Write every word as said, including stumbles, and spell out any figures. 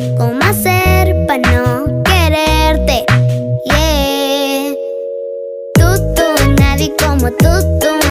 ¿Cómo hacer para no quererte? Yeah. Tú, tú, nadie como tú, tú.